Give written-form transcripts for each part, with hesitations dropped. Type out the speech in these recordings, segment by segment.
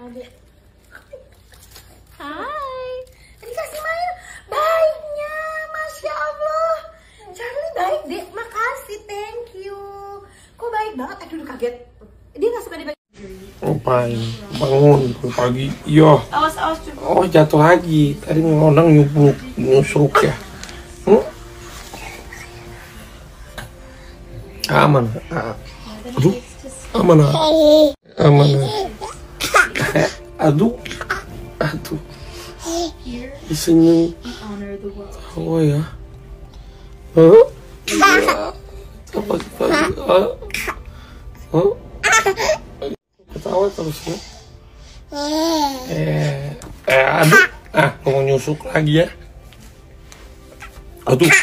Adek. Hai. Dikasih main. Baiknya, Masya Allah. Charlie baik, Dek. Makasih, thank you. Kok baik banget? Aduh, kaget. Dia nggak suka dibaik. Ngapain? Bangun pagi. Yo. Awas. Oh, jatuh lagi. Tadi ngelonang nyusruk ya. Aman. Aduh. Aman. Aman. Aduh. Isinya. Oh ya. Pagi-pagi. Ketawa terus ya. Aduh. Mau nyusuk lagi ya. Aduh.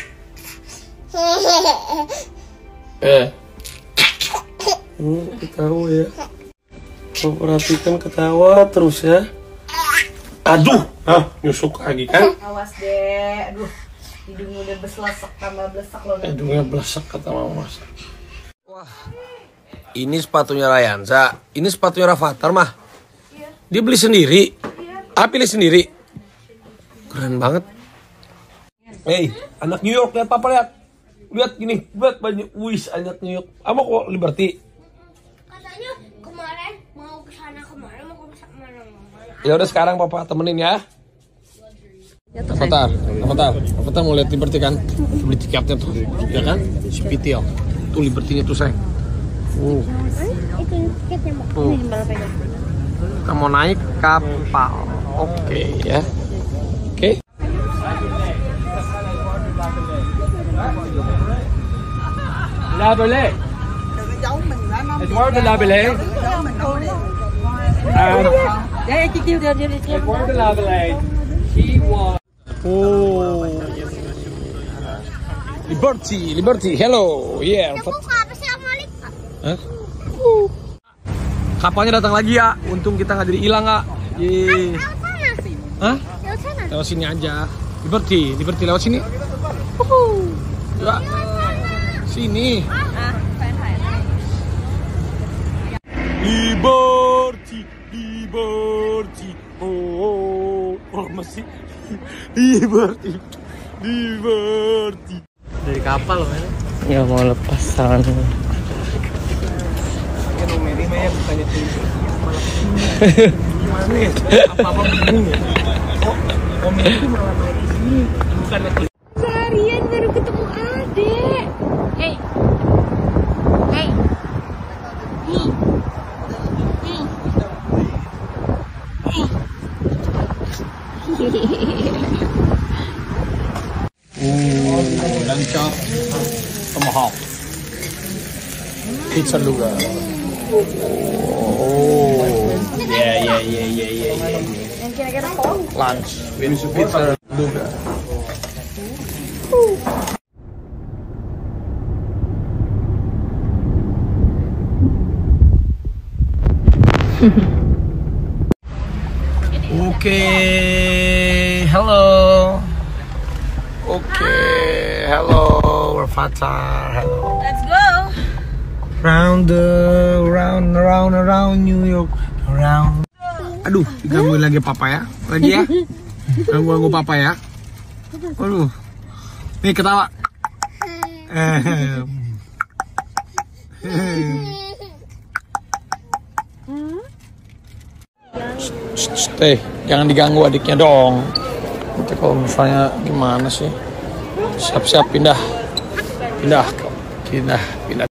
Ketawa ya. Perhatikan ketawa terus ya. Aduh, nyusuk lagi kan? Awas deh, aduh, hidungnya udah beslesak tambah blesak loh. Hidungnya blesak kata mama. Wah, ini sepatunya Rayansa, ini sepatunya Rafathar mah. Iya. Dia beli sendiri. Iya. Pilih sendiri. Keren banget. Hey, anak New York, lihat papa lihat. Lihat gini, lihat banyak. Wih, anak New York. Apa kok Liberty? Katanya kemarin mau kesana kemarin mau ke mana. Ya udah sekarang papa temenin ya. Rafathar mau lihat Liberty kan? Beli tiketnya tuh, ya kan? Si Pitil. Tuh Liberty-nya tuh sayang. Itu tiketnya Mbak. Kita mau naik kapal. Oke ya. Oke. La Belle. Edward de La Belle. Edward de La Belle. He was. Oh. Liberty. Hello. Yeah. Hah? Kapalnya datang lagi ya. Untung kita nggak jadi hilang nggak. Yeay. Hah? Lewat sini aja. Liberty lewat sini. Ya. Sini. Liberty. Oh, masih Liberty. Dari kapal loh ya. Ya mau lepas tangan. Meri Maya bukannya tinggi. Gimana ya? Apa-apa bingung ya? Oh, Meri itu malah main di sini. Bukannya Seharian baru ketemu adek. Hey. Lancap tomahawk pizza juga. Ya. Yang kira-kira kok? Lunch with pizza juga. Hello, Rafathar. Hello. Let's go. Round New York. Around. Aduh, digangguin lagi papa ya. Lagi ya. Ganggu papa ya. Aduh. Nih ketawa. Stay, jangan diganggu adiknya dong. Nanti kalau misalnya gimana sih? Siap-siap pindah.